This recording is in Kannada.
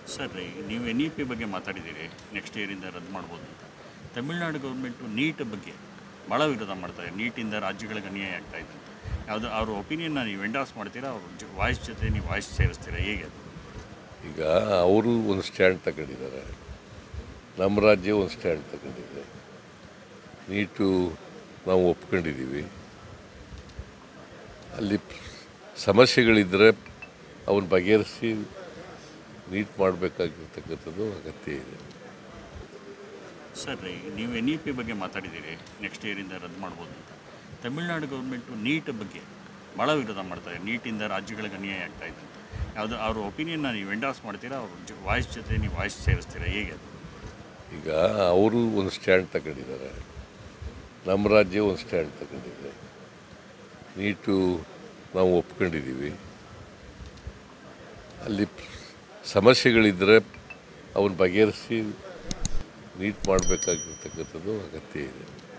ಸರ್ ನೀವು NEP ಬಗ್ಗೆ ಮಾತಾಡಿದ್ದೀರಿ, ನೆಕ್ಸ್ಟ್ ಇಯರಿಂದ ರದ್ದು ಮಾಡ್ಬೋದು ಅಂತ. ತಮಿಳುನಾಡು ಗೌರ್ಮೆಂಟು ನೀಟ್ ಬಗ್ಗೆ ಭಾಳ ವಿರೋಧ ಮಾಡ್ತಾರೆ. ನೀಟಿಂದ ರಾಜ್ಯಗಳಿಗೆ ಅನ್ಯಾಯ ಆಗ್ತಾ ಇದೆ ಅಂತ. ಯಾವುದು ಅವ್ರ ಒಪಿನಿಯನ್ನ ನೀವು ಎಂಡಾರ್ಸ್ ಮಾಡ್ತೀರಾ, ಅವ್ರ ವಾಯ್ಸ್ ಜೊತೆ ನೀವು ವಾಯ್ಸ್ ಸೇರಿಸ್ತೀರಾ, ಹೇಗೆ ಅದು? ಈಗ ಅವರು ಒಂದು ಸ್ಟ್ಯಾಂಡ್ ತಗೊಂಡಿದ್ದಾರೆ, ನಮ್ಮ ರಾಜ್ಯ ಒಂದು ಸ್ಟ್ಯಾಂಡ್ ತಗೊಂಡಿದೆ. ನೀಟು ನಾವು ಒಪ್ಕೊಂಡಿದ್ದೀವಿ. ಅಲ್ಲಿ ಸಮಸ್ಯೆಗಳಿದ್ದರೆ ಅವನ್ನ ಬಗೆಹರಿಸಿ ನೀಟ್ ಮಾಡಬೇಕಾಗಿರ್ತಕ್ಕಂಥದ್ದು ಅಗತ್ಯ ಇದೆ. ಸರ್ ನೀವು NEP ಬಗ್ಗೆ ಮಾತಾಡಿದ್ದೀರಿ, ನೆಕ್ಸ್ಟ್ ಇಯರಿಂದ ರದ್ದು ಮಾಡ್ಬೋದು ಅಂತ. ತಮಿಳುನಾಡು ಗೌರ್ಮೆಂಟು ನೀಟ್ ಬಗ್ಗೆ ಭಾಳ ವಿರೋಧ ಮಾಡ್ತಾರೆ. ನೀಟಿಂದ ರಾಜ್ಯಗಳಿಗೆ ಅನ್ಯಾಯ ಆಗ್ತಾ ಇದೆ ಅಂತ. ಯಾವುದು ಅವ್ರ ಒಪಿನಿಯನ್ನ ನೀವು ಎಂಡಾರ್ಸ್ ಮಾಡ್ತೀರಾ, ಅವ್ರ ವಾಯ್ಸ್ ಜೊತೆ ನೀವು ವಾಯ್ಸ್ ಸೇರಿಸ್ತೀರಾ, ಹೇಗೆ ಅದು? ಈಗ ಅವರು ಒಂದು ಸ್ಟ್ಯಾಂಡ್ ತಗೊಂಡಿದ್ದಾರೆ, ನಮ್ಮ ರಾಜ್ಯ ಒಂದು ಸ್ಟ್ಯಾಂಡ್ ತಗೊಂಡಿದೆ. ನೀಟು ನಾವು ಒಪ್ಕೊಂಡಿದ್ದೀವಿ. ಅಲ್ಲಿ ಸಮಸ್ಯೆಗಳಿದ್ದರೆ ಅವನ್ನ ಬಗೆಹರಿಸಿ ನೀಟ್ ಮಾಡಬೇಕಾಗಿರ್ತಕ್ಕಂಥದ್ದು ಅಗತ್ಯ ಇದೆ.